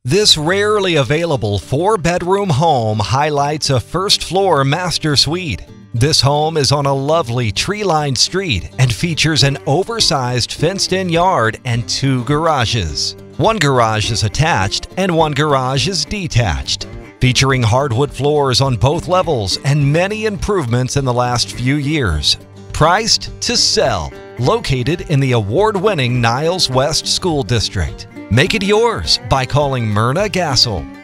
This rarely available 4-bedroom home highlights a first-floor master suite. This home is on a lovely tree-lined street and features an oversized fenced-in yard and 2 garages. One garage is attached and one garage is detached. Featuring hardwood floors on both levels and many improvements in the last few years. Priced to sell. Located in the award-winning Niles West School District. Make it yours by calling Myrna Gassel.